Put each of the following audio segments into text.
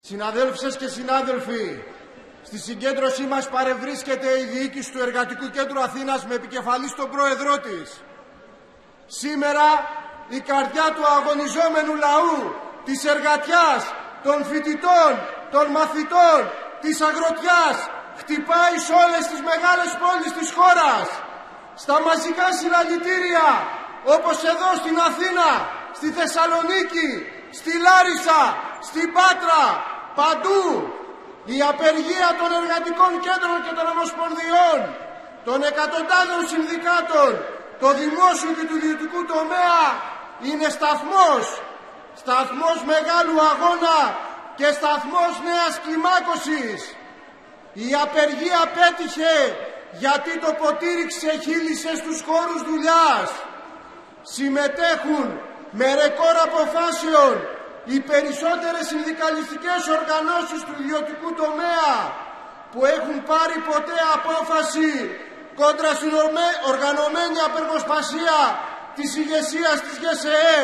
Συναδέλφισες και συνάδελφοι, στη συγκέντρωσή μας παρευρίσκεται η διοίκηση του Εργατικού Κέντρου Αθήνας με επικεφαλής τον πρόεδρό της. Σήμερα η καρδιά του αγωνιζόμενου λαού, της εργατιάς, των φοιτητών, των μαθητών, της αγροτιάς χτυπάει σε όλες τις μεγάλες πόλεις της χώρας. Στα μαζικά συλλαλητήρια, όπως εδώ στην Αθήνα, στη Θεσσαλονίκη, στη Λάρισα, στην Πάτρα, παντού η απεργία των εργατικών κέντρων και των ομοσπονδιών, των εκατοντάδων συνδικάτων, το δημόσιο και του ιδιωτικού τομέα είναι σταθμός μεγάλου αγώνα και σταθμός νέας κλιμάκωσης. Η απεργία πέτυχε γιατί το ποτήρι ξεχύλισε στους χώρους δουλειάς. Συμμετέχουν με ρεκόρ αποφάσεων οι περισσότερες συνδικαλιστικές οργανώσεις του ιδιωτικού τομέα που έχουν πάρει ποτέ απόφαση κόντρα στην οργανωμένη απεργοσπασία της ηγεσίας της ΓΕΣΕΕ.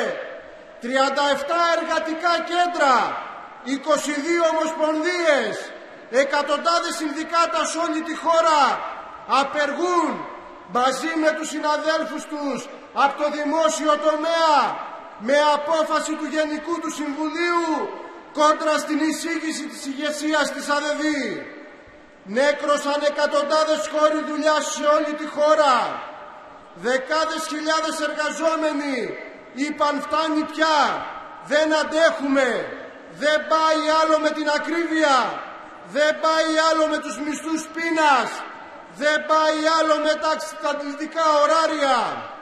37 εργατικά κέντρα, 22 ομοσπονδίες, εκατοντάδες συνδικάτα σε όλη τη χώρα απεργούν μαζί με τους συναδέλφους τους από το δημόσιο τομέα με απόφαση του Γενικού του Συμβουλίου κόντρα στην εισήγηση της ηγεσίας της ΑΔΕΔ. Νέκρωσαν εκατοντάδες χώροι δουλειάς σε όλη τη χώρα. Δεκάδες χιλιάδες εργαζόμενοι είπαν φτάνει πια, δεν αντέχουμε, δεν πάει άλλο με την ακρίβεια, δεν πάει άλλο με τους μισθούς πείνας, δεν πάει άλλο με τα εξαντλητικά ωράρια.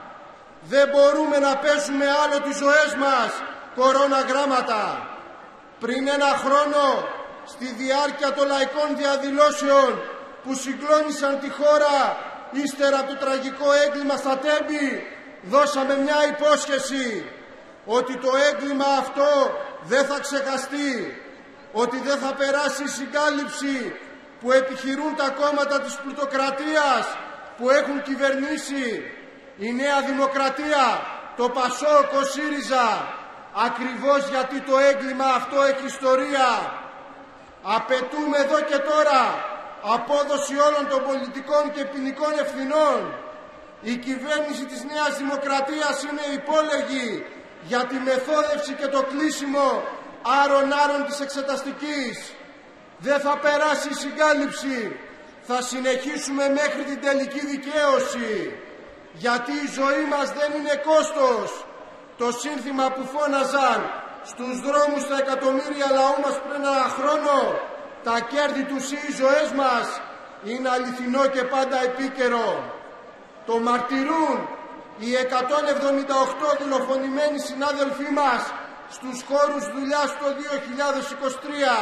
Δεν μπορούμε να πέσουμε άλλο τις ζωές μας κοροναγράμματα. Πριν ένα χρόνο, στη διάρκεια των λαϊκών διαδηλώσεων που συγκλώνησαν τη χώρα ύστερα από το τραγικό έγκλημα στα Τέμπη, δώσαμε μια υπόσχεση ότι το έγκλημα αυτό δεν θα ξεχαστεί, ότι δεν θα περάσει η συγκάλυψη που επιχειρούν τα κόμματα της πλουτοκρατίας που έχουν κυβερνήσει, η Νέα Δημοκρατία, το ΠΑΣΟΚ, ο ΣΥΡΙΖΑ, ακριβώς γιατί το έγκλημα αυτό έχει ιστορία. Απαιτούμε εδώ και τώρα απόδοση όλων των πολιτικών και ποινικών ευθυνών. Η κυβέρνηση της Νέας Δημοκρατίας είναι υπόλεγη για τη μεθόδευση και το κλείσιμο άρων της εξεταστικής. Δεν θα περάσει η συγκάλυψη. Θα συνεχίσουμε μέχρι την τελική δικαίωση. Γιατί η ζωή μας δεν είναι κόστος. Το σύνθημα που φώναζαν στους δρόμους τα εκατομμύρια λαού μας πριν ένα χρόνο, τα κέρδη τους ή οι ζωές μας, είναι αληθινό και πάντα επίκαιρο. Το μαρτυρούν οι 178 δολοφονημένοι συνάδελφοί μας στους χώρους δουλειάς το 2023.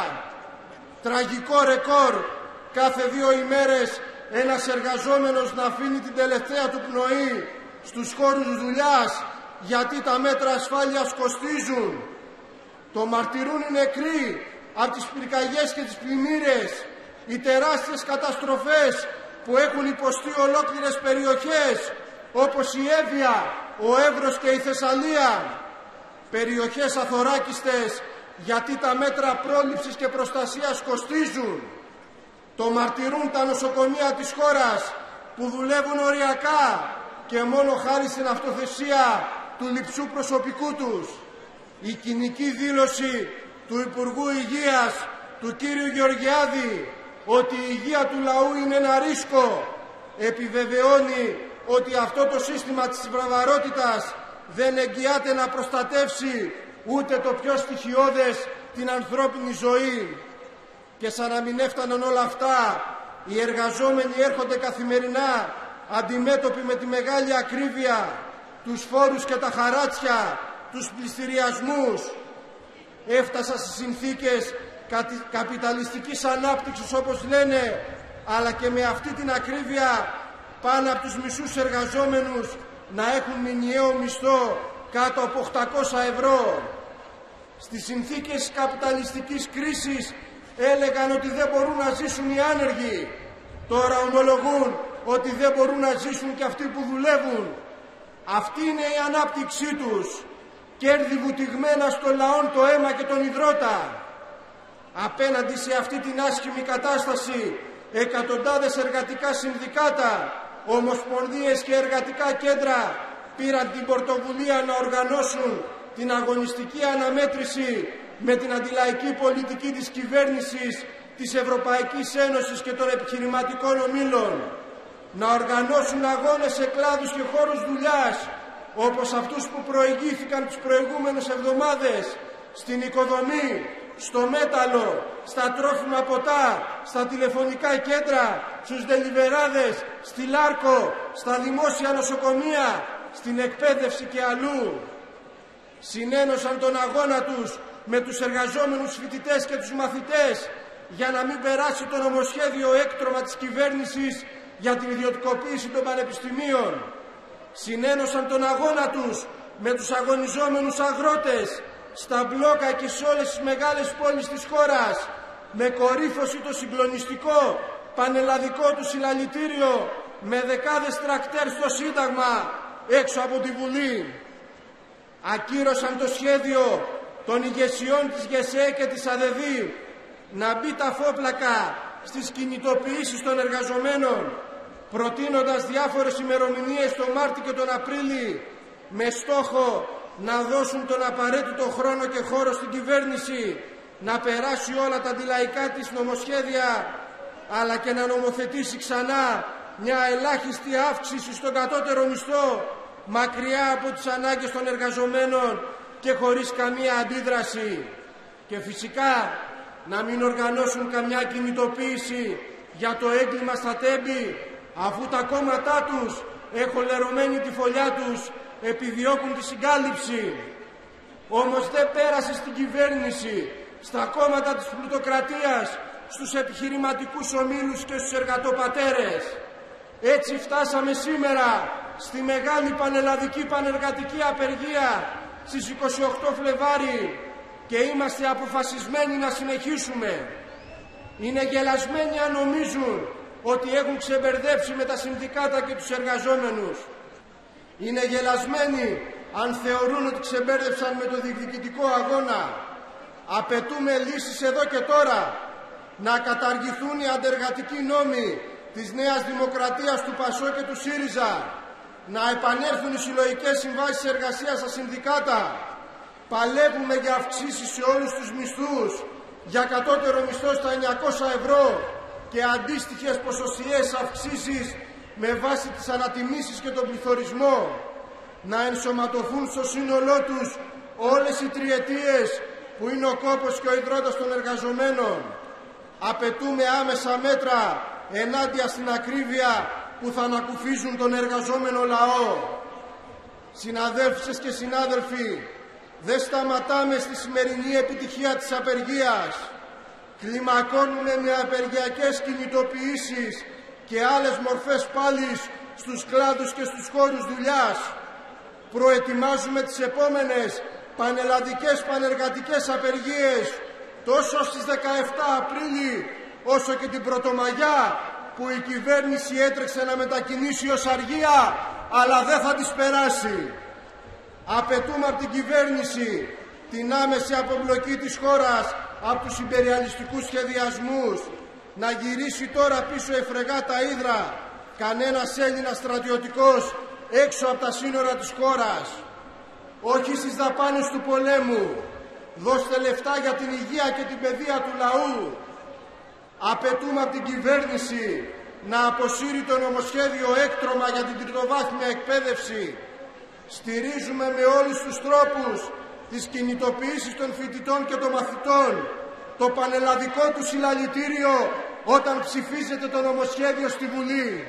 Τραγικό ρεκόρ, κάθε 2 ημέρες ένας εργαζόμενος να αφήνει την τελευταία του πνοή στους χώρους δουλειάς γιατί τα μέτρα ασφάλειας κοστίζουν. Το μαρτυρούν οι νεκροί από τις πυρκαγιές και τις πλημμύρες, οι τεράστιες καταστροφές που έχουν υποστεί ολόκληρες περιοχές όπως η Εύβοια, ο Εύρος και η Θεσσαλία. Περιοχές αθωράκιστες γιατί τα μέτρα πρόληψης και προστασίας κοστίζουν. Το μαρτυρούν τα νοσοκομεία της χώρας που δουλεύουν οριακά και μόνο χάρη στην αυτοθεσία του λειψού προσωπικού τους. Η κοινική δήλωση του Υπουργού Υγείας, του κύριου Γεωργιάδη, ότι η υγεία του λαού είναι ένα ρίσκο, επιβεβαιώνει ότι αυτό το σύστημα της βραβαρότητας δεν εγγυάται να προστατεύσει ούτε το πιο στοιχειώδες την ανθρώπινη ζωή. Και σαν να μην έφταναν όλα αυτά, οι εργαζόμενοι έρχονται καθημερινά αντιμέτωποι με τη μεγάλη ακρίβεια, τους φόρους και τα χαράτσια, τους πληστηριασμούς. Έφτασα στις συνθήκες καπιταλιστικής ανάπτυξης όπως λένε, αλλά και με αυτή την ακρίβεια πάνω από τους μισούς εργαζόμενους να έχουν μηνιαίο μισθό κάτω από 800 ευρώ. Στις συνθήκες καπιταλιστικής κρίσης έλεγαν ότι δεν μπορούν να ζήσουν οι άνεργοι. Τώρα ομολογούν ότι δεν μπορούν να ζήσουν και αυτοί που δουλεύουν. Αυτή είναι η ανάπτυξή τους. Κέρδη βουτυγμένα στο λαόν το αίμα και τον υδρότα. Απέναντι σε αυτή την άσχημη κατάσταση, εκατοντάδες εργατικά συνδικάτα, ομοσπονδίες και εργατικά κέντρα πήραν την πρωτοβουλία να οργανώσουν την αγωνιστική αναμέτρηση με την αντιλαϊκή πολιτική της κυβέρνησης, της Ευρωπαϊκής Ένωσης και των επιχειρηματικών ομίλων. Να οργανώσουν αγώνες σε κλάδους και χώρους δουλειάς, όπως αυτούς που προηγήθηκαν τις προηγούμενες εβδομάδες, στην οικοδομή, στο μέταλλο, στα τρόφιμα ποτά, στα τηλεφωνικά κέντρα, στους δελιβεράδες, στη Λάρκο, στα δημόσια νοσοκομεία, στην εκπαίδευση και αλλού. Συνένωσαν τον αγώνα τους με τους εργαζόμενους φοιτητές και τους μαθητές για να μην περάσει το νομοσχέδιο έκτρωμα της κυβέρνησης για την ιδιωτικοποίηση των πανεπιστημίων. Συνένωσαν τον αγώνα τους με τους αγωνιζόμενους αγρότες στα μπλόκα και σε όλες τις μεγάλες πόλεις της χώρας, με κορύφωση το συγκλονιστικό πανελλαδικό του συλλαλητήριο, με δεκάδες τρακτέρ στο Σύνταγμα έξω από τη Βουλή. Ακύρωσαν το σχέδιο των ηγεσιών της ΓΕΣΕ και της ΑΔΕΔΗ να μπει τα φόπλακα στις κινητοποιήσεις των εργαζομένων, προτείνοντας διάφορες ημερομηνίες τον Μάρτιο και τον Απρίλιο, με στόχο να δώσουν τον απαραίτητο χρόνο και χώρο στην κυβέρνηση να περάσει όλα τα αντιλαϊκά της νομοσχέδια, αλλά και να νομοθετήσει ξανά μια ελάχιστη αύξηση στον κατώτερο μισθό, μακριά από τις ανάγκες των εργαζομένων και χωρίς καμία αντίδραση. Και φυσικά να μην οργανώσουν καμιά κινητοποίηση για το έγκλημα στα Τέμπη, αφού τα κόμματά τους, έχουν λερωμένη τη φωλιά τους, επιδιώκουν τη συγκάλυψη. Όμως δεν πέρασε στην κυβέρνηση, στα κόμματα της πλουτοκρατίας, στους επιχειρηματικούς ομίλους και στους εργατοπατέρες. Έτσι φτάσαμε σήμερα στη μεγάλη πανελλαδική πανεργατική απεργία στις 28 Φλεβάρι και είμαστε αποφασισμένοι να συνεχίσουμε. Είναι γελασμένοι αν νομίζουν ότι έχουν ξεμπερδέψει με τα συνδικάτα και τους εργαζόμενους. Είναι γελασμένοι αν θεωρούν ότι ξεμπέρδεψαν με το διεκδικητικό αγώνα. Απαιτούμε λύσεις εδώ και τώρα. Να καταργηθούν οι αντεργατικοί νόμοι της Νέας Δημοκρατίας, του ΠΑΣΟ και του ΣΥΡΙΖΑ. Να επανέλθουν οι συλλογικές συμβάσεις εργασίας στα συνδικάτα. Παλεύουμε για αυξήσεις σε όλους τους μισθούς, για κατώτερο μισθό στα 900 ευρώ και αντίστοιχες ποσοστιαίες αυξήσεις με βάση τις ανατιμήσεις και τον πληθωρισμό. Να ενσωματωθούν στο σύνολό τους όλες οι τριετίες που είναι ο κόπος και ο ιδρώτας των εργαζομένων. Απαιτούμε άμεσα μέτρα ενάντια στην ακρίβεια που θα ανακουφίζουν τον εργαζόμενο λαό. Συναδέλφισες και συνάδελφοι, δεν σταματάμε στη σημερινή επιτυχία της απεργίας. Κλιμακώνουμε με απεργιακές κινητοποιήσεις και άλλες μορφές πάλης στους κλάδους και στους χώρους δουλειάς. Προετοιμάζουμε τις επόμενες πανελλαδικές πανεργατικές απεργίες τόσο στις 17 Απρίλη όσο και την Πρωτομαγιά, που η κυβέρνηση έτρεξε να μετακινήσει ως αργία, αλλά δεν θα τις περάσει. Απαιτούμε από την κυβέρνηση την άμεση απομπλοκή της χώρας από τους ιμπεριαλιστικούς σχεδιασμούς, να γυρίσει τώρα πίσω εφρεγά τα ύδρα κανένας Έλληνας στρατιωτικός έξω από τα σύνορα της χώρας. Όχι στις δαπάνες του πολέμου. Δώστε λεφτά για την υγεία και την παιδεία του λαού. Απαιτούμε από την κυβέρνηση να αποσύρει το νομοσχέδιο έκτρωμα για την τριτοβάθμια εκπαίδευση. Στηρίζουμε με όλους τους τρόπους τις κινητοποιήσεις των φοιτητών και των μαθητών, το πανελλαδικό του συλλαλητήριο όταν ψηφίζεται το νομοσχέδιο στη Βουλή.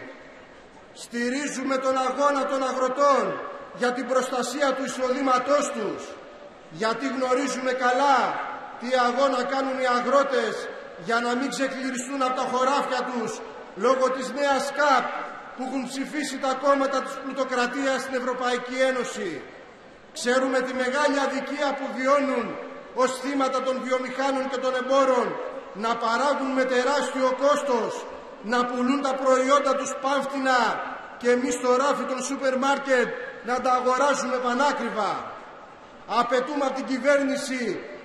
Στηρίζουμε τον αγώνα των αγροτών για την προστασία του εισοδήματός τους, γιατί γνωρίζουμε καλά τι αγώνα κάνουν οι αγρότες για να μην ξεκληριστούν από τα χωράφια τους λόγω της νέας ΚΑΠ που έχουν ψηφίσει τα κόμματα της πλουτοκρατίας στην Ευρωπαϊκή Ένωση. Ξέρουμε τη μεγάλη αδικία που βιώνουν ως θύματα των βιομηχάνων και των εμπόρων, να παράγουν με τεράστιο κόστος, να πουλούν τα προϊόντα τους πάμφτινα και εμείς στο ράφι των σούπερ μάρκετ να τα αγοράζουμε πανάκριβα. Απαιτούμε από την κυβέρνηση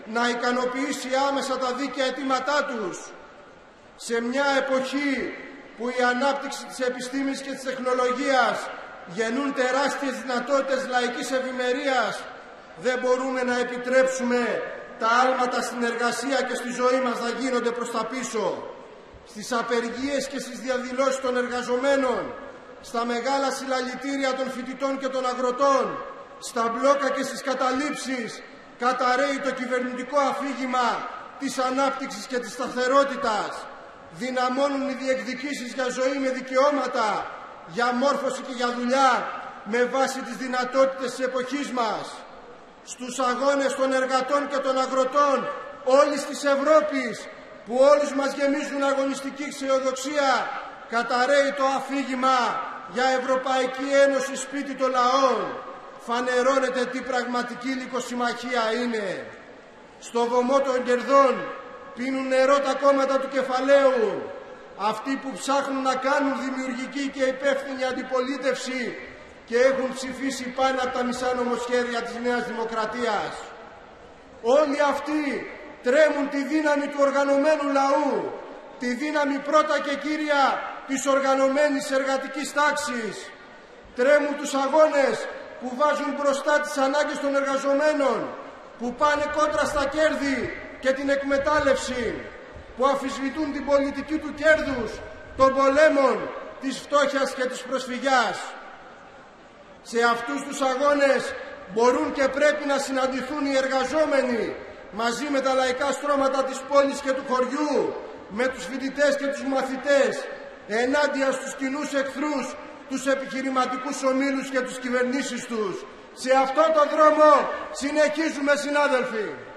να ικανοποιήσει άμεσα τα δίκαια αιτήματά τους. Σε μια εποχή που η ανάπτυξη της επιστήμης και της τεχνολογίας γεννούν τεράστιες δυνατότητες λαϊκής ευημερίας, δεν μπορούμε να επιτρέψουμε τα άλματα στην εργασία και στη ζωή μας να γίνονται προς τα πίσω. Στις απεργίες και στις διαδηλώσεις των εργαζομένων, στα μεγάλα συλλαλητήρια των φοιτητών και των αγροτών, στα μπλόκα και στις καταλήψεις, καταρρέει το κυβερνητικό αφήγημα της ανάπτυξης και της σταθερότητας. Δυναμώνουν οι διεκδικήσεις για ζωή με δικαιώματα, για μόρφωση και για δουλειά με βάση τις δυνατότητες της εποχής μας. Στους αγώνες των εργατών και των αγροτών όλης της Ευρώπης, που όλους μας γεμίζουν αγωνιστική αισιοδοξία, καταρρέει το αφήγημα για Ευρωπαϊκή Ένωση σπίτι των λαών. Φανερώνεται τι πραγματική λυκοσυμμαχία είναι. Στο βωμό των κερδών πίνουν νερό τα κόμματα του κεφαλαίου. Αυτοί που ψάχνουν να κάνουν δημιουργική και υπεύθυνη αντιπολίτευση και έχουν ψηφίσει πάνω από τα μισά νομοσχέδια της Νέας Δημοκρατίας. Όλοι αυτοί τρέμουν τη δύναμη του οργανωμένου λαού, τη δύναμη πρώτα και κύρια της οργανωμένης εργατικής τάξης. Τρέμουν τους αγώνες που βάζουν μπροστά τις ανάγκες των εργαζομένων, που πάνε κόντρα στα κέρδη και την εκμετάλλευση, που αμφισβητούν την πολιτική του κέρδους, των πολέμων, της φτώχειας και της προσφυγιάς. Σε αυτούς τους αγώνες μπορούν και πρέπει να συναντηθούν οι εργαζόμενοι μαζί με τα λαϊκά στρώματα της πόλης και του χωριού, με τους φοιτητές και τους μαθητές, ενάντια στους κοινούς εχθρούς, τους επιχειρηματικούς ομίλους και τους κυβερνήσεις τους. Σε αυτό το δρόμο συνεχίζουμε, συνάδελφοι.